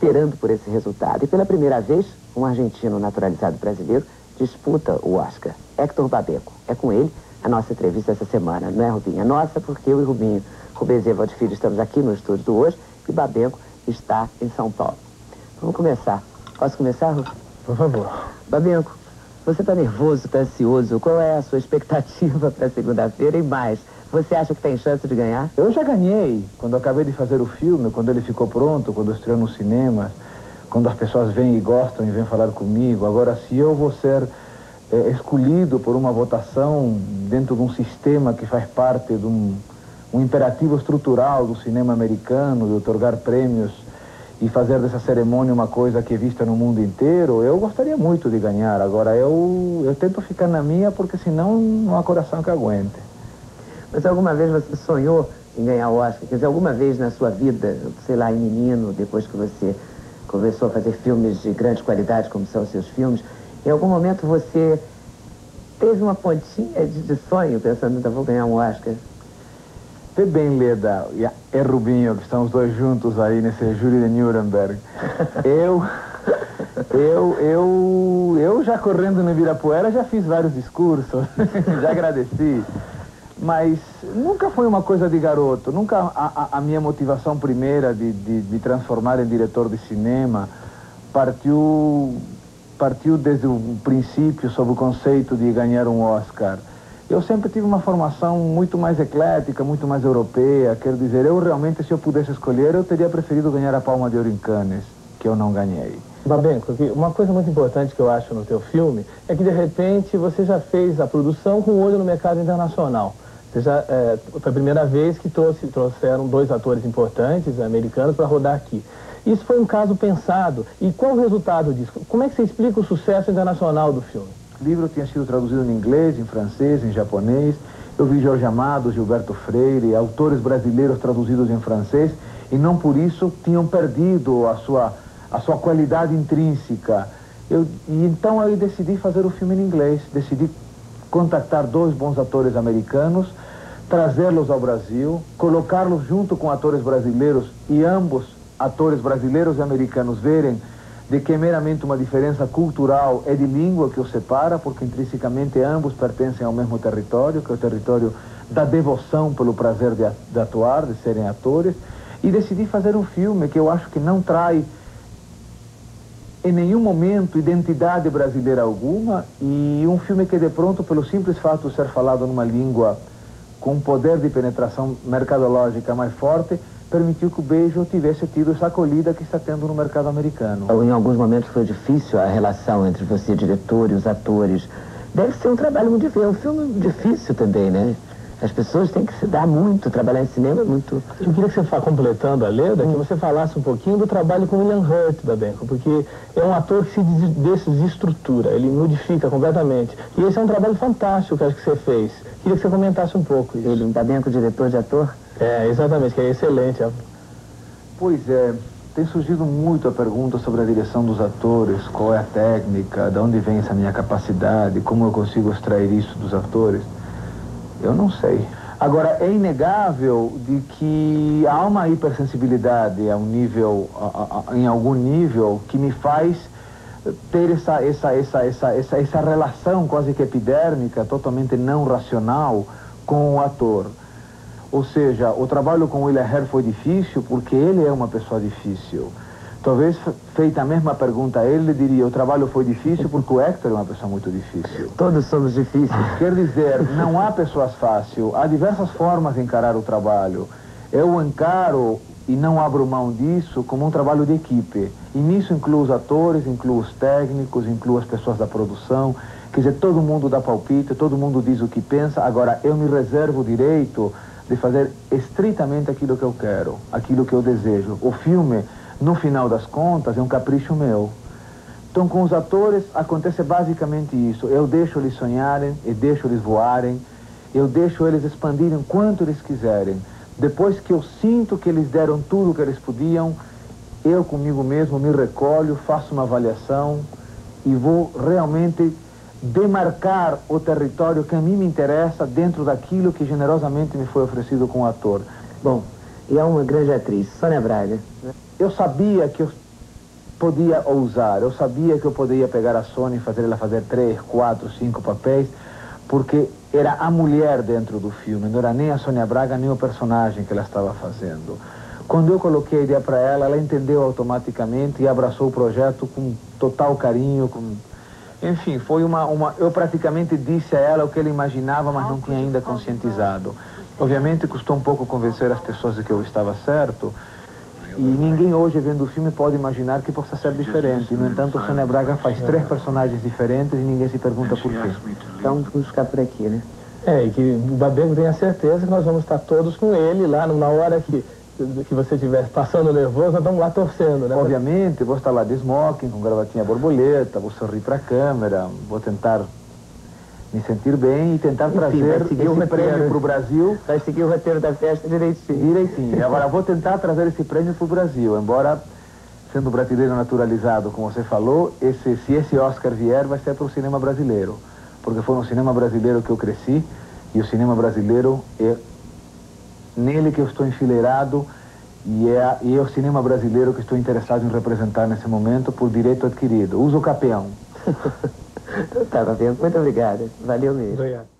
esperando por esse resultado. E pela primeira vez, um argentino naturalizado brasileiro disputa o Oscar. Héctor Babenco. É com ele a nossa entrevista essa semana, não é, Rubinho? É nossa porque eu e Rubinho Rubens e Evald Filho estamos aqui no estúdio do Hoje e Babenco está em São Paulo. Vamos começar. Posso começar, Rubinho? Por favor. Babenco, você está nervoso, está ansioso? Qual é a sua expectativa para segunda-feira e mais? Você acha que tem chance de ganhar? Eu já ganhei. Quando eu acabei de fazer o filme, quando ele ficou pronto, quando estreou no cinema, quando as pessoas vêm e gostam e vêm falar comigo. Agora, se eu vou ser escolhido por uma votação dentro de um sistema que faz parte de um imperativo estrutural do cinema americano, de otorgar prêmios e fazer dessa cerimônia uma coisa que é vista no mundo inteiro, eu gostaria muito de ganhar. Agora, eu tento ficar na minha, porque senão não há coração que aguente. Mas alguma vez você sonhou em ganhar o Oscar? Quer dizer, alguma vez na sua vida, sei lá, em menino, depois que você começou a fazer filmes de grande qualidade, como são os seus filmes, em algum momento você teve uma pontinha de sonho, pensando, então vou ganhar um Oscar? Vê bem, Leda, e Rubinho, que estão os dois juntos aí nesse júri de Nuremberg. Eu já correndo no Ibirapuera, já fiz vários discursos, já agradeci. Mas nunca foi uma coisa de garoto, nunca a minha motivação primeira de me transformar em diretor de cinema partiu desde o princípio sob o conceito de ganhar um Oscar. Eu sempre tive uma formação muito mais eclética, muito mais europeia. Quero dizer, eu realmente, se eu pudesse escolher, eu teria preferido ganhar a Palma de Ouro em Cannes, que eu não ganhei. Babenco, uma coisa muito importante que eu acho no teu filme é que, de repente, você já fez a produção com o olho no mercado internacional. Você foi a primeira vez que trouxeram dois atores importantes americanos para rodar aqui. Isso foi um caso pensado. E qual o resultado disso? Como é que você explica o sucesso internacional do filme? O livro tinha sido traduzido em inglês, em francês, em japonês. Eu vi Jorge Amado, Gilberto Freire, autores brasileiros traduzidos em francês, e não por isso tinham perdido a sua qualidade intrínseca. Então eu decidi fazer o filme em inglês, decidi contactar dois bons atores americanos, trazê-los ao Brasil, colocá-los junto com atores brasileiros e ambos, atores brasileiros e americanos, verem de que meramente uma diferença cultural é de língua que os separa, porque intrinsecamente ambos pertencem ao mesmo território, que é o território da devoção pelo prazer de atuar, de serem atores, e decidi fazer um filme que eu acho que não trai em nenhum momento identidade brasileira alguma, e um filme que de pronto, pelo simples fato de ser falado numa língua com um poder de penetração mercadológica mais forte, permitiu que o Beijo tivesse tido essa acolhida que está tendo no mercado americano. Em alguns momentos foi difícil a relação entre você, diretor, e os atores. Deve ser um trabalho muito difícil, é um filme difícil também, né? As pessoas têm que se dar muito, trabalhar em cinema é muito... Eu queria que você, completando a Leda, que você falasse um pouquinho do trabalho com William Hurt, Babenco, porque é um ator que se desestrutura, ele modifica completamente. E esse é um trabalho fantástico que acho que você fez. Queria que você comentasse um pouco isso. Ele, Babenco, diretor de ator? É, exatamente, que é excelente. Pois é, tem surgido muito a pergunta sobre a direção dos atores, qual é a técnica, de onde vem essa minha capacidade, como eu consigo extrair isso dos atores. Eu não sei. Agora, é inegável de que há uma hipersensibilidade em algum nível, que me faz ter essa relação quase que epidérmica, totalmente não racional, com o ator. Ou seja, o trabalho com William Hurt foi difícil porque ele é uma pessoa difícil. Talvez, feita a mesma pergunta a ele diria, o trabalho foi difícil porque o Héctor é uma pessoa muito difícil. Todos somos difíceis. Quer dizer, não há pessoas fáceis, há diversas formas de encarar o trabalho. Eu encaro, e não abro mão disso, como um trabalho de equipe. E nisso incluo os atores, incluo os técnicos, incluo as pessoas da produção. Quer dizer, todo mundo dá palpite, todo mundo diz o que pensa. Agora, eu me reservo o direito de fazer estritamente aquilo que eu quero, aquilo que eu desejo. O filme, no final das contas, é um capricho meu. Então, com os atores, acontece basicamente isso. Eu deixo eles sonharem, eu deixo eles voarem, eu deixo eles expandirem quanto eles quiserem. Depois que eu sinto que eles deram tudo o que eles podiam, eu comigo mesmo me recolho, faço uma avaliação e vou realmente demarcar o território que a mim me interessa dentro daquilo que generosamente me foi oferecido com o ator. Bom, e é uma grande atriz, Sônia Braga. Eu sabia que podia ousar. Eu sabia que eu poderia pegar a Sônia e fazer ela fazer 3, 4, 5 papéis, porque era a mulher dentro do filme, não era nem a Sônia Braga, nem o personagem que ela estava fazendo. Quando eu coloquei a ideia para ela, ela entendeu automaticamente e abraçou o projeto com total carinho, Enfim, foi eu praticamente disse a ela o que ela imaginava, mas não tinha ainda conscientizado. Obviamente custou um pouco convencer as pessoas de que eu estava certo, e ninguém hoje vendo o filme pode imaginar que possa ser diferente. No entanto, a Sônia Braga faz 3 personagens diferentes e ninguém se pergunta por quê. Então vamos ficar por aqui, né? E que o Babenco tenha certeza que nós vamos estar todos com ele lá na hora que você estiver passando nervoso, nós estamos lá torcendo, né? Obviamente, vou estar lá de smoking, com gravatinha borboleta, vou sorrir para a câmera, vou tentar me sentir bem e tentar trazer esse prêmio para o Brasil. Vai seguir o roteiro da festa direitinho. Direitinho. Agora, vou tentar trazer esse prêmio para o Brasil, embora, sendo brasileiro naturalizado, como você falou, se esse Oscar vier, vai ser para o cinema brasileiro. Porque foi no cinema brasileiro que eu cresci, e o cinema brasileiro é nele que eu estou enfileirado, e é o cinema brasileiro que estou interessado em representar nesse momento por direito adquirido. Uso o campeão. Tá, Babenco, muito obrigada. Valeu mesmo. Obrigado.